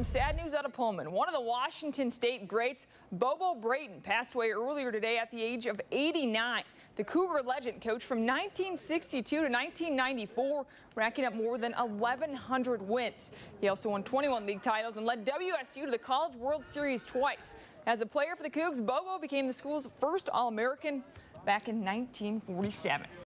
sad news out of Pullman. One of the Washington State greats, Bobo Brayton, passed away earlier today at the age of 89. The Cougar legend coached from 1962 to 1994, racking up more than 1,100 wins. He also won 21 league titles and led WSU to the College World Series twice. As a player for the Cougs, Bobo became the school's first All-American back in 1947.